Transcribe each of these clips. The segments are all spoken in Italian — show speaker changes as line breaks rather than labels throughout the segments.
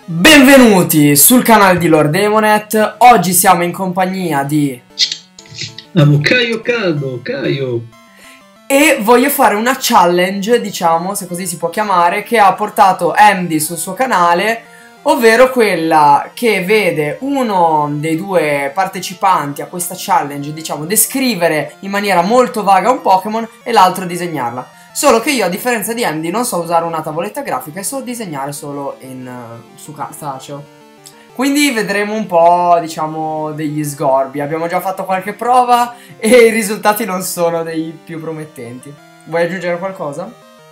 Benvenuti sul canale di Lord Demonet. Oggi siamo in compagnia di
Caio Caldo, Caio.
E voglio fare una challenge, diciamo, se così si può chiamare, che ha portato Andy sul suo canale, ovvero quella che vede uno dei due partecipanti a questa challenge, diciamo, descrivere in maniera molto vaga un Pokémon e l'altro disegnarla. Solo che io, a differenza di Andy, non so usare una tavoletta grafica e so disegnare solo su cartaceo. Quindi vedremo un po', diciamo, degli sgorbi. Abbiamo già fatto qualche prova e i risultati non sono dei più promettenti. Vuoi aggiungere qualcosa?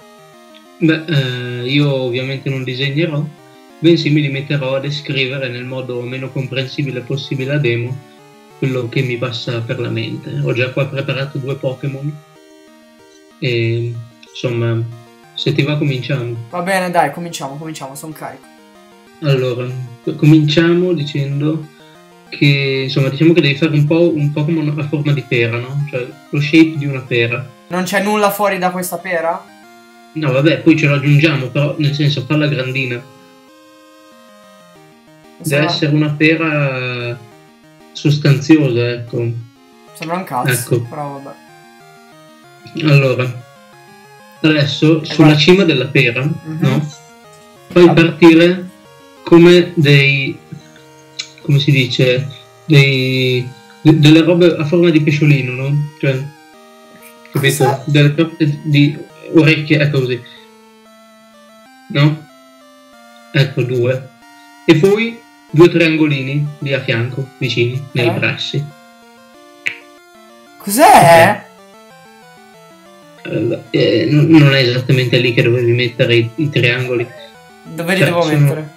Beh, io ovviamente non disegnerò, bensì mi limiterò a descrivere nel modo meno comprensibile possibile a demo quello che mi passa per la mente. Ho già qua preparato 2 Pokémon e insomma, se ti va cominciamo.
Va bene, dai, cominciamo, sono carico.
Allora, cominciamo dicendo che, insomma, diciamo che devi fare un po' un Pokémon a forma di pera, no? Cioè, lo shape di una pera.
Non c'è nulla fuori da questa pera?
No, vabbè, poi ce lo aggiungiamo, però, nel senso, farla grandina. Deve essere una pera sostanziosa, ecco.
Sembra un cazzo,
ecco.
Però vabbè.
Allora, adesso, sulla cima della pera, no? Fai partire come dei, come si dice, delle robe a forma di pesciolino, no? Cioè, capito? Delle sorte di orecchie, ecco così, no? Ecco 2. E poi 2 triangolini lì a fianco, vicini, nei bracci.
Cos'è?
Non è esattamente lì che dovevi mettere i triangoli.
Dove li devo mettere?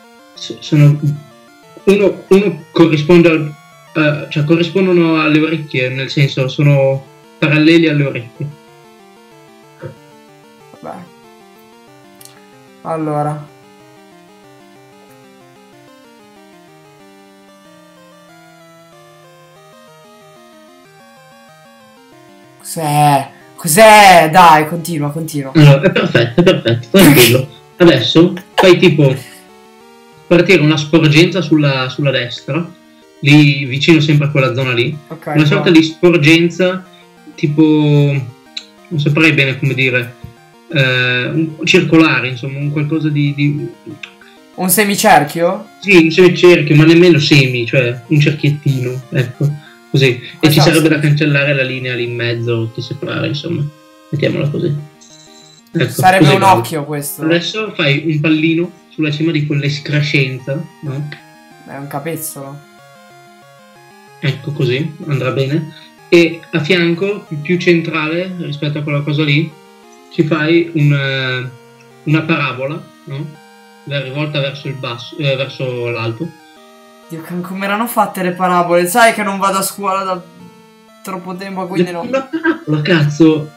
Uno corrisponde cioè corrispondono alle orecchie, nel senso sono paralleli alle orecchie.
Vabbè. Allora. Cos'è? Cos'è? Dai, continua.
Allora, è perfetto, tranquillo. Adesso fai tipo partire una sporgenza sulla destra, lì vicino sempre a quella zona lì. Okay, una sorta di sporgenza tipo, non saprei bene come dire, circolare, insomma, un qualcosa di...
Un semicerchio?
Sì, un semicerchio, ma nemmeno semi, cioè un cerchiettino, ecco, così. E ci sarebbe da cancellare la linea lì in mezzo che separa, insomma, mettiamola così. Ecco,
sarebbe un occhio questo.
Adesso fai un pallino sulla cima di quell'escrescenza, no?
È un capezzolo.
Ecco, così andrà bene. E a fianco, più centrale rispetto a quella cosa lì, ci fai una parabola, no? Rivolta verso il basso, verso l'alto.
Dio, come erano fatte le parabole? Sai che non vado a scuola da troppo tempo, quindi non...
Una parabola, cazzo!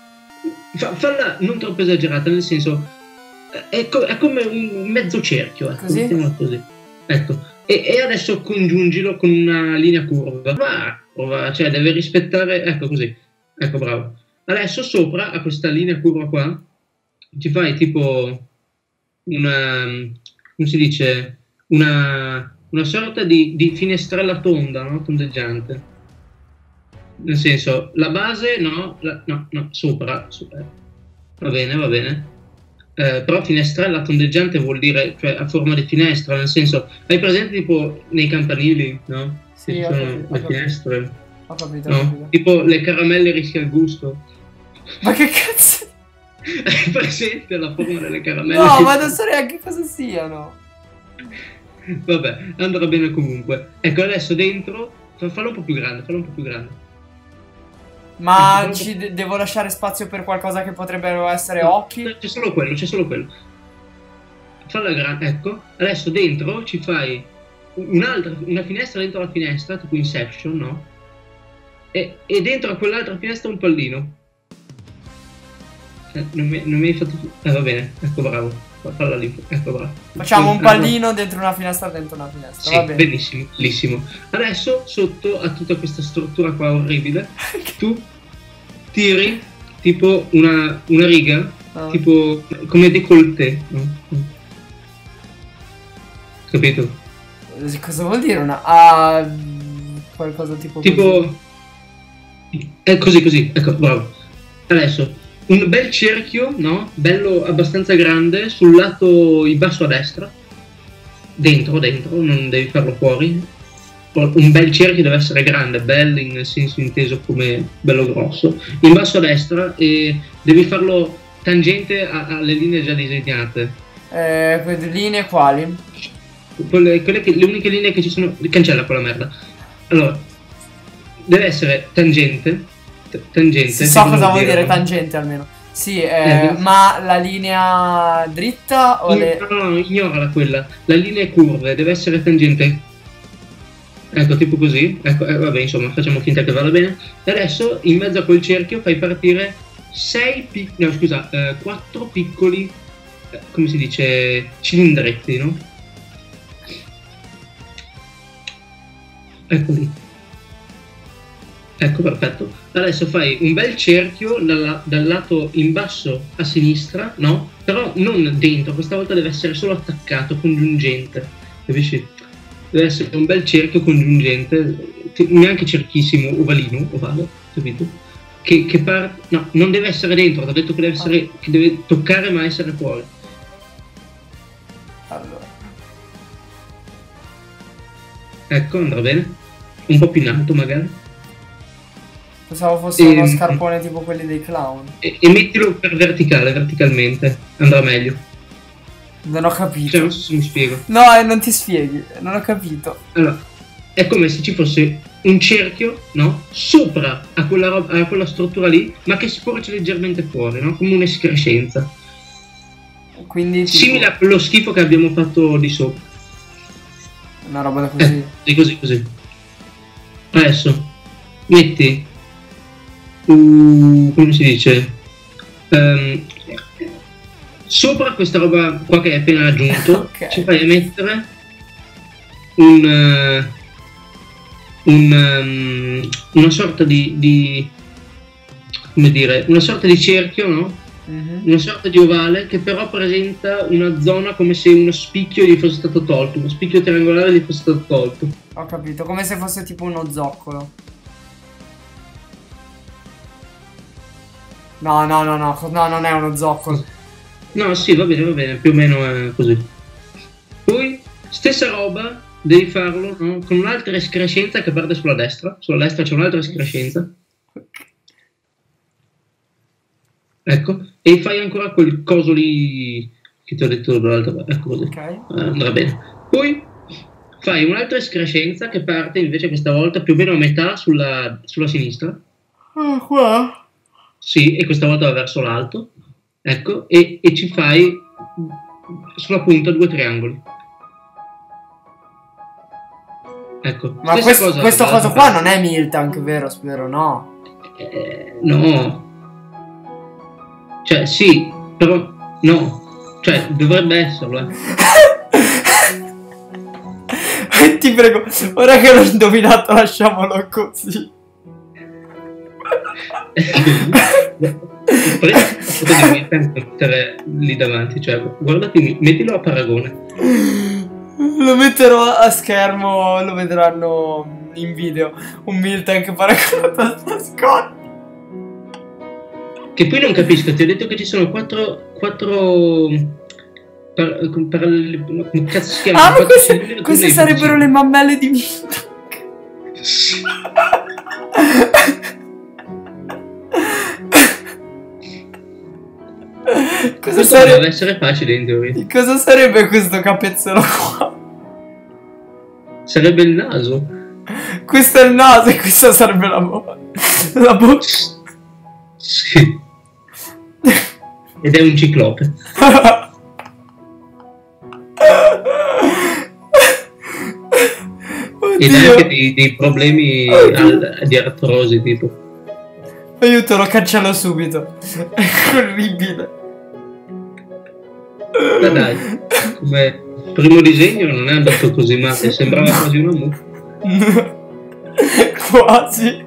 Falla non troppo esagerata, nel senso è come un mezzo cerchio, ecco, così. Ecco. E adesso congiungilo con una linea curva, cioè deve rispettare, ecco così, ecco, bravo. Adesso sopra a questa linea curva qua ci fai tipo una, come si dice, una sorta di finestrella tonda, no? Tondeggiante. Nel senso, la base no, sopra. Va bene. Però finestrella tondeggiante vuol dire, cioè a forma di finestra, nel senso, hai presente tipo nei campanili, no?
Sì,
ci sono le finestre.
Ho capito,
no? Tipo le caramelle rischia il gusto.
Ma che cazzo?
Hai presente la forma delle caramelle?
No, ma non so neanche cosa siano.
Vabbè, andrà bene comunque. Ecco, adesso dentro, fallo un po' più grande.
Ma devo lasciare spazio per qualcosa che potrebbero essere occhi?
C'è solo quello. Falla grande, ecco. Adesso dentro ci fai una finestra dentro la finestra, tipo Inception, no? E dentro a quell'altra finestra un pallino. Non mi hai fatto... va bene, ecco, bravo. Falla lì, ecco, bravo.
Facciamo un pallino dentro una finestra,
sì,
va bene.
Bellissimo. Adesso, sotto a tutta questa struttura qua orribile, tu tiri tipo una riga, tipo come décolleté, no? capito?
Cosa vuol dire una qualcosa tipo
è così, ecco, bravo. Adesso un bel cerchio, no? Bello abbastanza grande sul lato in basso a destra, dentro, non devi farlo fuori. Un bel cerchio deve essere grande, bello nel senso inteso come bello grosso, in basso a destra, e devi farlo tangente alle linee già disegnate.
Quelle linee quali?
Le uniche linee che ci sono. Cancella quella merda. Allora, deve essere tangente.
Si so cosa vuol dire tangente almeno. Sì, ma la linea dritta o
no, ignorala quella. La linea curve deve essere tangente. Ecco, tipo così. Ecco, vabbè, insomma, facciamo finta che vada bene. E adesso, in mezzo a quel cerchio, fai partire 4 piccoli, come si dice, cilindretti, no? Ecco lì. Ecco, perfetto. Adesso fai un bel cerchio dal lato in basso a sinistra, no? Però non dentro, questa volta deve essere solo attaccato, congiungente. Capisci? Deve essere un bel cerchio congiungente, neanche cerchissimo, ovale, capito? Che parte. No, non deve essere dentro, ti ho detto che deve essere. Che deve toccare ma essere fuori.
Allora.
Ecco, andrà bene. Un po' più in alto magari.
Pensavo fosse uno scarpone tipo quelli dei clown.
E mettilo per verticalmente, andrà meglio.
Non ho capito.
Cioè, non so se mi spiego.
No, non ti spieghi, non ho capito.
Allora, è come se ci fosse un cerchio, no? Sopra a quella struttura lì, ma che sporge leggermente fuori, no? Come un'escrescenza.
Quindi tipo...
simile a quello schifo che abbiamo fatto di sopra.
Una roba da così.
Così. Adesso metti come si dice? Sopra questa roba qua che hai appena aggiunto,
okay.
Ci fai mettere una sorta di come dire, una sorta di cerchio, no? Una sorta di ovale che però presenta una zona come se uno spicchio gli fosse stato tolto, uno spicchio triangolare gli fosse stato tolto.
Ho capito, come se fosse tipo uno zoccolo. No, non è uno zoccolo.
No, sì, va bene, più o meno è così. Poi, stessa roba, devi farlo, no? Con un'altra escrescenza che parte sulla destra. Sulla destra c'è un'altra escrescenza. Ecco, e fai ancora quel coso lì che ti ho detto dall'altra parte. Ecco così.
Okay.
Andrà bene. Poi fai un'altra escrescenza che parte invece questa volta più o meno a metà sulla sinistra.
Qua?
Sì, e questa volta va verso l'alto. Ecco, e ci fai sulla punta 2 triangoli. Ecco.
Ma questo coso qua non è Miltank, vero? Spero, no.
No. Cioè, sì, però no. Cioè, dovrebbe esserlo,
Ti prego, ora che l'ho indovinato, lasciamolo così.
Potevi mettere lì davanti, cioè, guardati, mettilo a paragone.
Lo metterò a schermo, lo vedranno in video. Un Miltank paragonato a Scott.
Che poi non capisco, ti ho detto che ci sono 4 paralleli. Come cazzo si chiama?
Ah, ma queste sarebbero le mammelle di Miltank.
Cosa sarebbe? Deve essere facile in teoria.
Cosa sarebbe questo capezzolo qua?
Sarebbe il naso.
Questo è il naso e questa sarebbe la bocca.
Sì. Ed è un ciclope. Ed ha anche dei problemi di artrosi, tipo.
Aiuto, lo cancello subito. È orribile.
Ma dai, come primo disegno non è andato così male, sembrava quasi una mucca.
Quasi.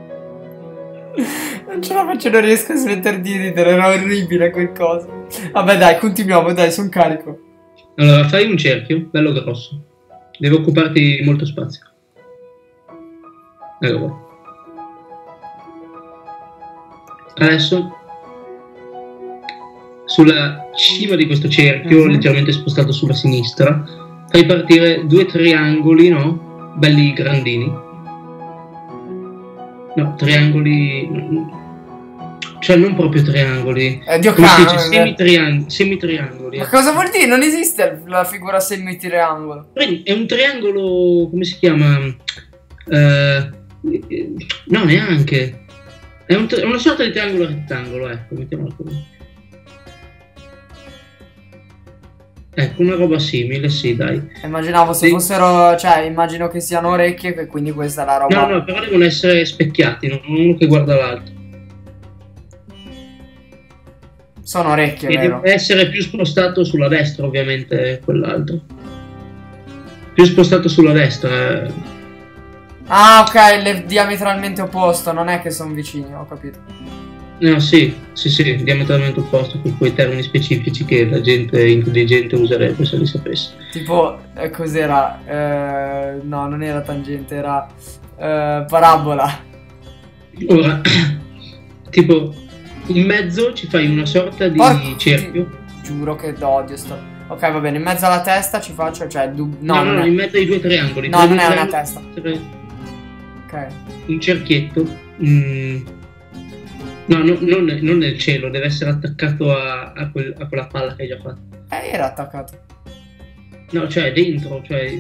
Non ce la faccio, non riesco a smettere di ridere, era orribile quel coso. Vabbè dai, continuiamo, dai, sono carico.
Allora, fai un cerchio, bello grosso. Deve occuparti molto spazio. Ecco qua. Adesso, sulla cima di questo cerchio, leggermente spostato sulla sinistra, fai partire 2 triangoli, no? Belli grandini. No, triangoli... Cioè, non proprio triangoli.
Dio
come si
cane,
dice? Semitriangoli.
Ma cosa vuol dire? Non esiste la figura semitriangolo.
È un triangolo, come si chiama? No, neanche. È una sorta di triangolo rettangolo, ecco, mettiamola così. Ecco, una roba simile, sì, dai.
Immaginavo se fossero, cioè, immagino che siano orecchie, e quindi questa è la roba.
No, però devono essere specchiati, non uno che guarda l'altro.
Sono orecchie,
E
vero?
deve essere più spostato sulla destra, ovviamente, quell'altro. Più spostato sulla destra.
Ah, ok, diametralmente opposto, non è che sono vicini, ho capito.
No, sì, diametralmente opposto, per quei termini specifici che la gente intelligente userebbe se li sapesse.
Tipo, cos'era? No, non era tangente, era parabola.
Ora, tipo, in mezzo ci fai una sorta di cerchio.
Giuro che odio sto. Ok, va bene, in mezzo alla testa ci faccio, cioè,
no, in mezzo ai 2 triangoli.
No, non è una testa.
Ok. Un cerchietto. No, non nel cielo, deve essere attaccato a quella palla che hai già fatto.
Era attaccato.
No, cioè dentro, cioè...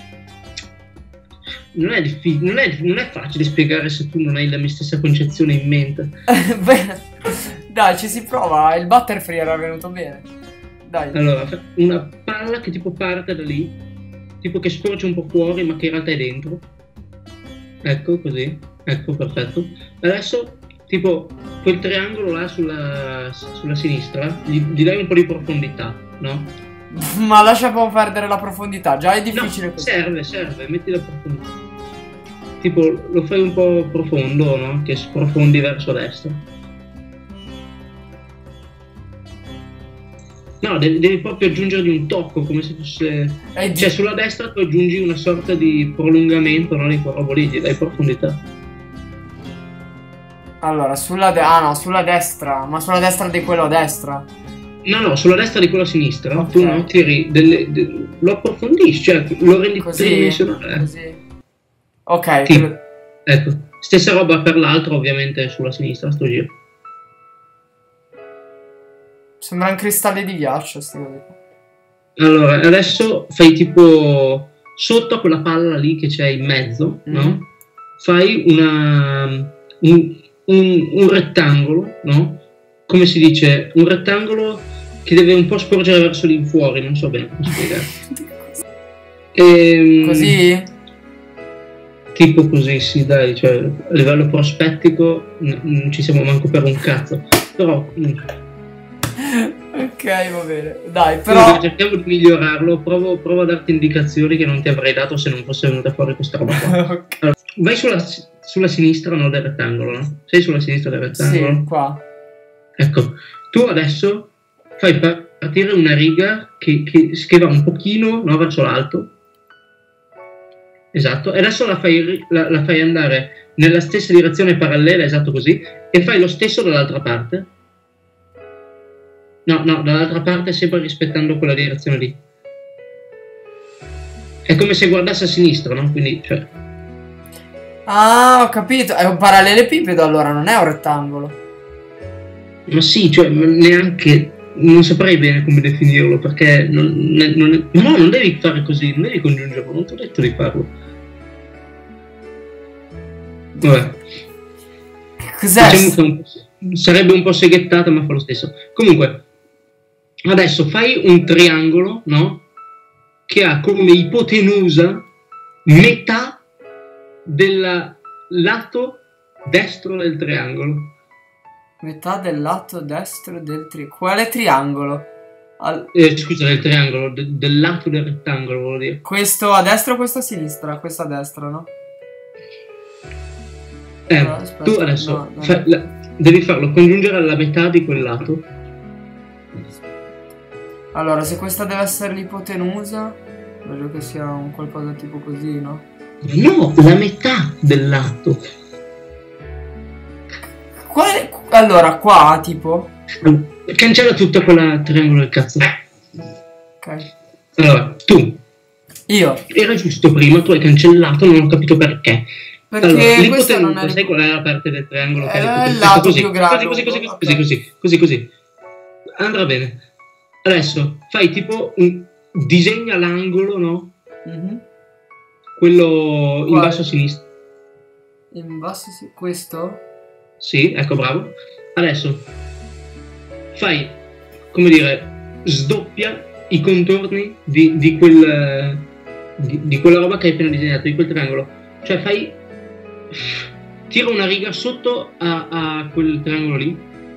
Non è difficile, non è facile spiegare se tu non hai la mia stessa concezione in mente.
Beh, dai, ci si prova, il butterfree era venuto bene. Dai.
Allora, una palla che tipo parte da lì, tipo che sporge un po' fuori ma che in realtà è dentro. Ecco, così. Ecco, perfetto. Adesso, tipo, quel triangolo là sulla sinistra, gli dai un po' di profondità, no?
Ma lascia un po' perdere la profondità, già è difficile
no,
così.
Serve, metti la profondità. Tipo, lo fai un po' profondo, no? Che sprofondi verso destra. No, devi proprio aggiungergli un tocco, come se fosse... Cioè, sulla destra tu aggiungi una sorta di prolungamento, no? Di quel robo lì, gli dai profondità.
Allora, sulla destra, ma sulla destra di quello a destra.
No, sulla destra di quello a sinistra, okay. Tu no, tiri lo approfondisci, cioè lo rendi tridimensionale.
Così. Ok.
Sì. Ecco, stessa roba per l'altro, ovviamente sulla sinistra, sto giro.
Sembrano cristalli di ghiaccio,
Allora, adesso fai tipo sotto a quella palla lì che c'è in mezzo, no? Fai un rettangolo, no? Come si dice? Un rettangolo che deve un po' sporgere verso l'infuori, non so bene come spiegare.
Così?
Tipo così, sì, dai, cioè a livello prospettico non ci siamo manco per un cazzo. Però...
Ok, va bene. Dai, però...
cerchiamo di migliorarlo, provo a darti indicazioni che non ti avrei dato se non fosse venuta fuori questa roba qua. Okay. Allora, vai sulla sinistra, no, del rettangolo, no? Sei sulla sinistra del rettangolo?
Sì, qua.
Ecco, tu adesso fai partire una riga che va un pochino, no, verso l'alto. Esatto, e adesso la fai andare nella stessa direzione parallela, esatto così, e fai lo stesso dall'altra parte. No, dall'altra parte sempre rispettando quella direzione lì. È come se guardassi a sinistra, no? Quindi, cioè...
Ah, ho capito, è un parallelepipedo allora, non è un rettangolo.
Ma sì, cioè, neanche... Non saprei bene come definirlo, perché non devi fare così, non devi congiungerlo, non ti ho detto di farlo. Vabbè.
Cos'è?
Diciamo che sarebbe un po' seghettata, ma fa lo stesso. Comunque, adesso fai un triangolo, no? Che ha come ipotenusa metà del lato destro del triangolo.
Metà del lato destro del triangolo. Quale triangolo?
Scusa, del triangolo, del lato del rettangolo, volevo dire.
Questo a destra o questo a sinistra? Questo a destra, no?
No, aspetta, tu adesso devi farlo congiungere alla metà di quel lato.
Allora, se questa deve essere l'ipotenusa, voglio che sia un qualcosa tipo così, no?
No, la metà del lato.
Allora, qua, tipo...
Cancella tutta quella triangolo del cazzo.
Ok.
Allora, tu.
Io.
Era giusto prima, tu hai cancellato, non ho capito perché.
Perché
allora,
questa non è...
sai qual è la parte del triangolo?
È il lato
così,
più grande.
così. Andrà bene. Adesso fai tipo disegna l'angolo, no? Quello in basso a sinistra.
In basso questo?
Sì, ecco, bravo. Adesso fai, come dire, sdoppia i contorni di quella roba che hai appena disegnato, di quel triangolo. Cioè tira una riga sotto a quel triangolo lì.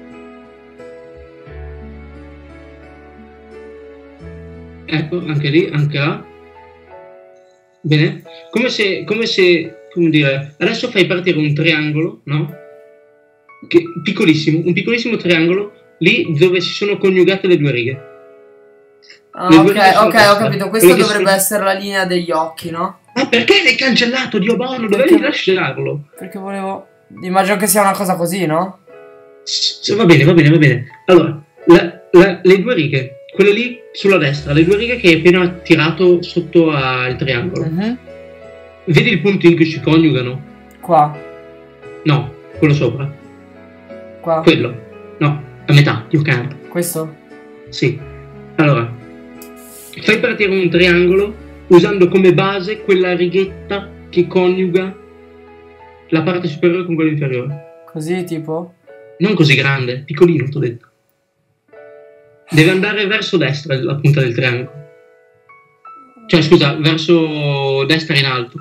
Ecco, anche lì, anche là. Bene. Come se, come dire, adesso fai partire un triangolo, no? Piccolissimo, un piccolissimo triangolo lì dove si sono coniugate le due righe.
Ok, ho capito. Questa dovrebbe essere la linea degli occhi, no?
Ma perché l'hai cancellato, Dio buono? Dovevi lasciarlo.
Perché volevo... Immagino che sia una cosa così, no?
Va bene. Allora, le due righe, quelle lì sulla destra, le due righe che hai appena tirato sotto al triangolo. Vedi il punto in cui si coniugano?
Qua.
No, quello sopra.
Qua.
Quello. No, a metà, più caro.
Questo?
Sì. Allora, fai partire un triangolo usando come base quella righetta che coniuga la parte superiore con quella inferiore.
Così, tipo?
Non così grande, piccolino, t'ho detto. Deve andare verso destra la punta del triangolo. Cioè, scusa, verso destra in alto.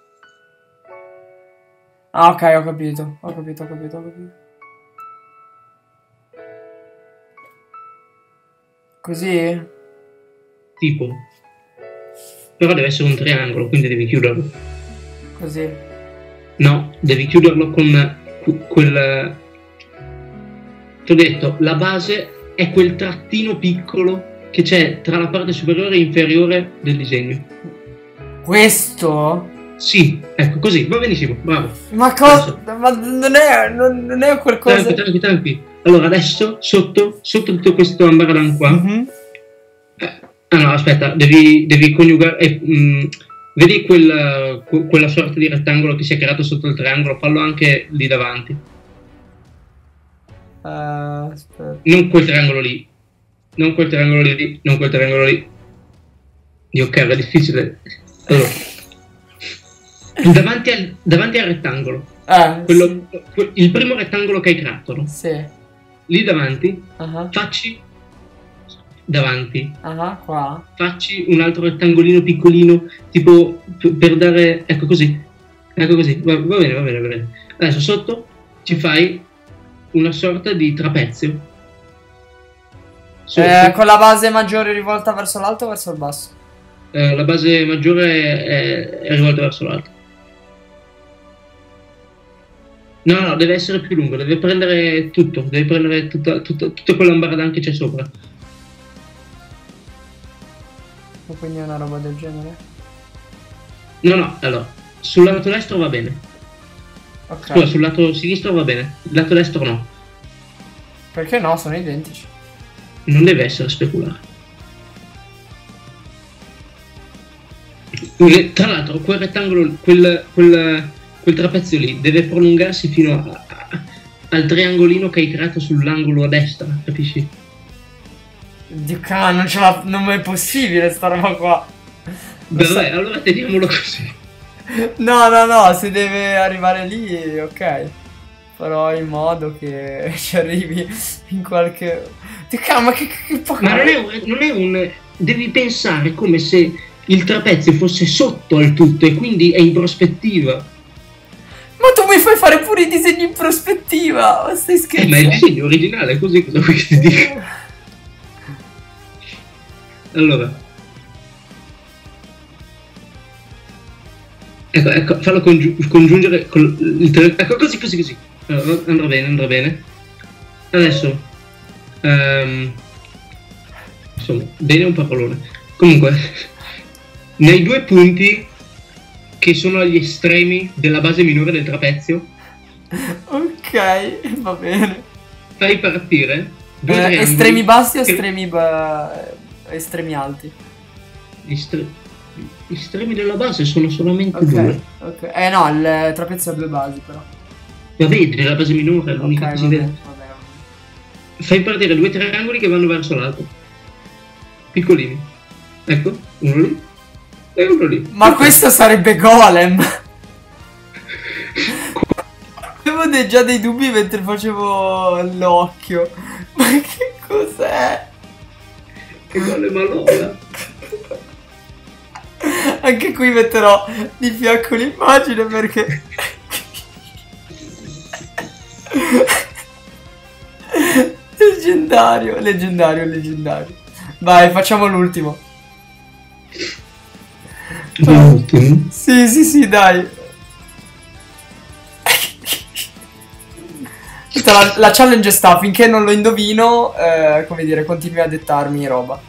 Ah, ok, ho capito. Così?
Tipo. Però deve essere un triangolo, quindi devi chiuderlo.
Così? No,
devi chiuderlo con quel... Ti ho detto, la base è quel trattino piccolo che c'è tra la parte superiore e inferiore del disegno.
Questo?
Sì, ecco, così, va benissimo, bravo.
Ma cosa? Ma non è qualcosa...
Tranqui. Allora, adesso, sotto tutto questo ambaradan qua... no, aspetta, devi coniugare... vedi quella sorta di rettangolo che si è creato sotto il triangolo? Fallo anche lì davanti.
Aspetta.
Non quel triangolo lì. Non quel triangolo lì. Dio, ok, è difficile. Allora, davanti al rettangolo.
Sì.
Il primo rettangolo che hai creato, no?
Sì.
Lì davanti, facci davanti.
Qua.
Facci un altro rettangolino piccolino, tipo per dare... Ecco così. Va bene. Adesso sotto ci fai una sorta di trapezio.
Con la base maggiore rivolta verso l'alto o verso il basso?
La base maggiore è rivolta verso l'alto. No, deve essere più lungo, deve prendere tutto, deve prendere tutto quell'ambaradan che c'è sopra.
O quindi è una roba del genere?
No, allora, sul lato destro va bene.
Ok.
Scusa, sul lato sinistro va bene, il lato destro no.
Perché no? Sono identici.
Non deve essere speculare. Tra l'altro, quel rettangolo, quel trapezio lì deve prolungarsi fino al triangolino che hai creato sull'angolo a destra, capisci?
Dio, non è possibile sta roba qua.
Vabbè, allora teniamolo così.
No, se deve arrivare lì, ok. Però in modo che ci arrivi in qualche... Ma che
Ma non è un... Devi pensare come se il trapezio fosse sotto al tutto e quindi è in prospettiva.
Ma tu mi fai fare pure i disegni in prospettiva, ma stai scherzando?
Ma è il disegno originale, così cosa vuoi che ti dica? Allora. Ecco, fallo congiungere con il ecco, così. Allora, andrà bene. Adesso insomma, bene è un parolone. Comunque, nei 2 punti che sono agli estremi della base minore del trapezio.
Ok, va bene.
Fai partire 2 triangoli.
Estremi bassi o estremi alti?
Gli estremi della base sono solamente 2.
Ok. No, il trapezio ha 2 basi però.
Vabbè, della base minore è l'unica che si vede.
Vabbè.
Fai partire 2 triangoli che vanno verso l'alto. Piccolini. Ecco, uno lì e uno lì.
Ma questo sarebbe Golem. Avevo già dei dubbi mentre facevo l'occhio. Ma che cos'è?
Che Golem allora?
Anche qui metterò di fianco l'immagine perché... Leggendario. Vai, facciamo l'ultimo.
L'ultimo?
Sì, dai. La challenge sta, finché non lo indovino, come dire, continui a dettarmi roba.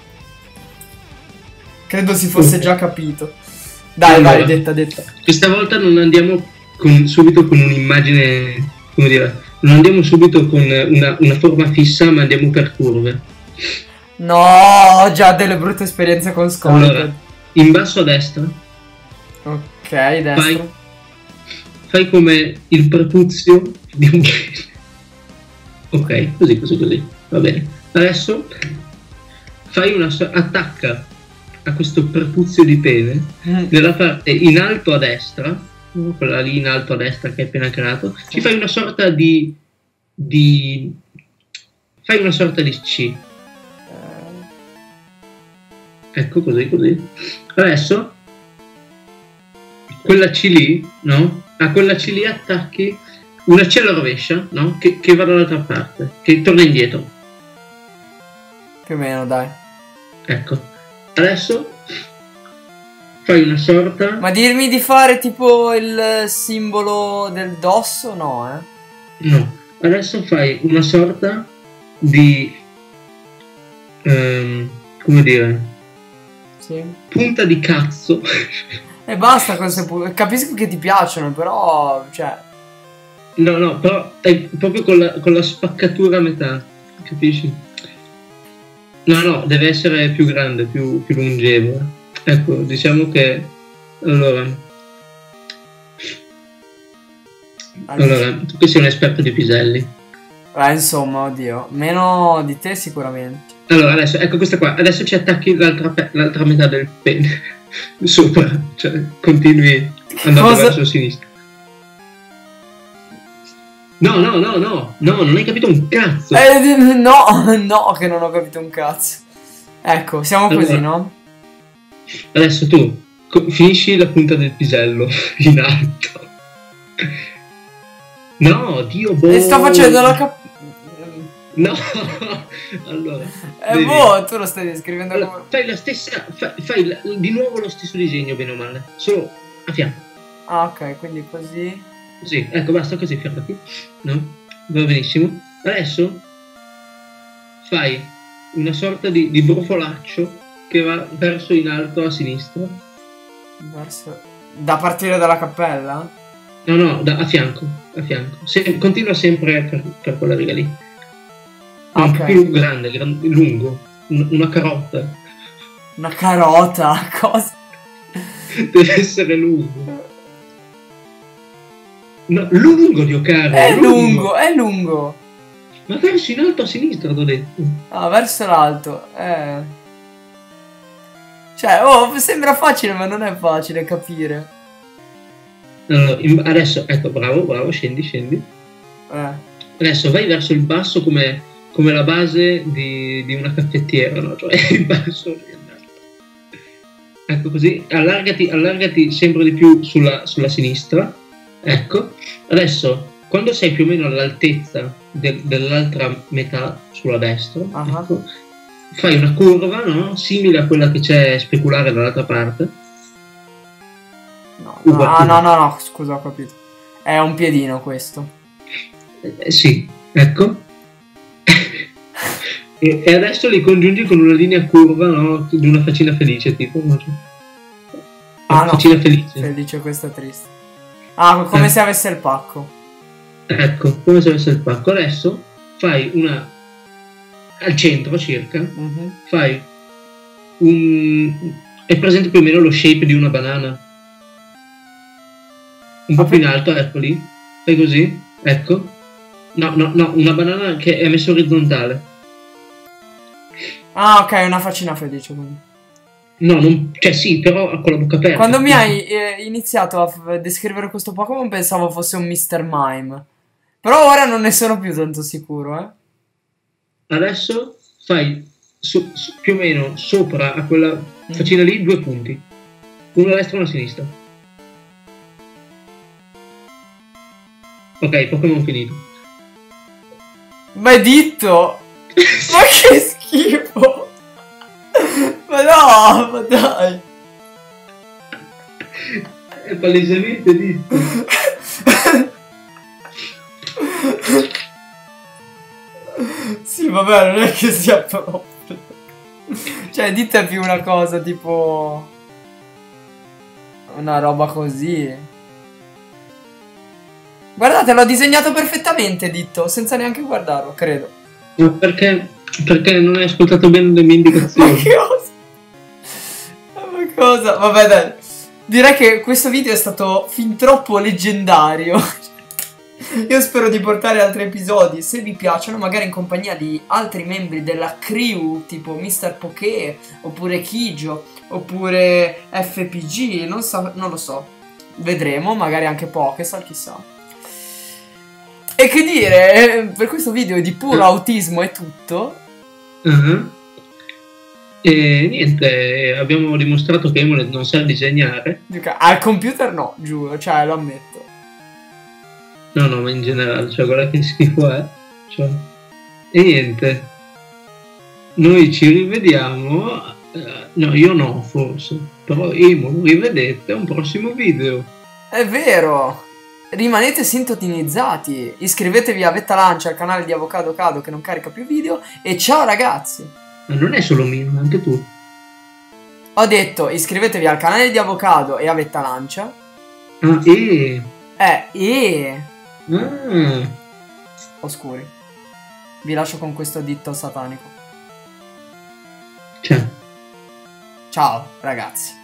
Credo si fosse già capito. Dai,
allora,
vai, detta.
Questa volta non andiamo subito con un'immagine, come dire, non andiamo subito con una forma fissa, ma andiamo per curve.
No, ho già delle brutte esperienze con Scorpion.
Allora, in basso a destra.
Ok, destra.
Fai come il prepuzio di un pene. Ok, così. Va bene. Adesso fai attacca a questo prepuzio di pene nella parte in alto a destra, quella lì in alto a destra che hai appena creato. Ci fai una sorta di fai una sorta di C. Ecco, così. Adesso quella C lì, no? A quella C lì attacchi una C alla rovescia, no? Che va dall'altra parte, che torna indietro.
Più o meno, dai.
Ecco. Adesso fai una sorta...
Ma dirmi di fare tipo il simbolo del dosso? No,
No. Adesso fai una sorta di... come dire...
Sì.
Punta di cazzo.
E basta capisco che ti piacciono, però, cioè...
No, però è proprio con la spaccatura a metà, capisci? No, deve essere più grande, più longevo. Ecco, diciamo che... Allora, tu che sei un esperto di piselli.
Insomma, oddio, meno di te sicuramente.
Allora, adesso, ecco questa qua. Adesso ci attacchi l'altra metà del pene. Sopra, cioè, continui andando verso sinistra. No, non hai capito un cazzo.
No, che non ho capito un cazzo. Ecco, siamo allora, così, no?
Adesso tu finisci la punta del pisello in alto. No, Dio, boh.
E sto facendo la
No, allora.
Tu lo stai descrivendo allora,
come... Fai la stessa, fai di nuovo lo stesso disegno, bene o male, solo a fianco.
Ah, ok, quindi così.
Sì, ecco, basta così, fermati. No? Va benissimo. Adesso fai una sorta di brufolaccio che va verso in alto a sinistra.
Da partire dalla cappella?
No, a fianco. Continua sempre per quella riga lì.
Okay.
Più grande, lungo. Una carota.
Una carota? Cosa?
Deve essere lungo. No, lungo, Dio caro.
È lungo.
Ma verso in alto a sinistra, t'ho detto.
Ah, verso l'alto. Cioè, sembra facile, ma non è facile capire.
Allora, adesso, ecco, bravo, scendi. Adesso vai verso il basso come la base di una caffettiera, no? Cioè il basso. Ecco così, allargati sempre di più sulla sinistra. Ecco, adesso quando sei più o meno all'altezza dell'altra metà sulla destra, ecco, fai una curva, no? Simile a quella che c'è speculare dall'altra parte.
No, scusa, ho capito. È un piedino questo.
Sì, ecco. E adesso li congiungi con una linea curva, no? Di una faccina felice, tipo. No?
Ah no,
faccina felice.
Felice, questa è triste. Ah, come se avesse il pacco.
Ecco, come se avesse il pacco. Adesso fai una... al centro circa, fai un... è presente più o meno lo shape di una banana? Un po' più in alto, ecco lì. Fai così, ecco. No, una banana che è messa orizzontale.
Ah, ok, una faccina felice. Quindi.
No, cioè sì, però con la bocca aperta.
Quando mi hai iniziato a descrivere questo Pokémon pensavo fosse un Mr. Mime. Però ora non ne sono più tanto sicuro,
Adesso fai più o meno sopra a quella faccina lì 2 punti. Uno a destra e uno a sinistra. Ok, Pokémon finito.
Ma è ditto! Ma che schifo! Ma no, ma dai!
È palesemente ditto.
Sì, vabbè, non è che sia proprio... Cioè, ditto è più una cosa tipo... una roba così. Guardate, l'ho disegnato perfettamente, ditto, senza neanche guardarlo, credo.
Ma perché non hai ascoltato bene le mie indicazioni?
Ma cosa? Ma cosa? Vabbè, dai. Direi che questo video è stato fin troppo leggendario. Io spero di portare altri episodi, se vi piacciono, magari in compagnia di altri membri della crew, tipo Mr. Poké, oppure Kijo, oppure FPG, non lo so. Vedremo, magari anche Pokésal, chissà. E che dire, per questo video di puro autismo è tutto.
E niente, abbiamo dimostrato che Emulet non sa disegnare.
Al computer no, giuro, cioè lo ammetto.
No, ma in generale, cioè guarda che schifo è. Cioè. E niente, noi ci rivediamo. No, io no, forse. Però Emo, lo rivedete a un prossimo video.
È vero! Rimanete sintonizzati, iscrivetevi a Vetta Lancia, al canale di Avocado Cado che non carica più video, e ciao ragazzi!
Ma non è solo mio, anche tu.
Ho detto iscrivetevi al canale di Avocado e a Vetta Lancia. Oscuri. Vi lascio con questo ditto satanico.
Ciao.
Ciao ragazzi.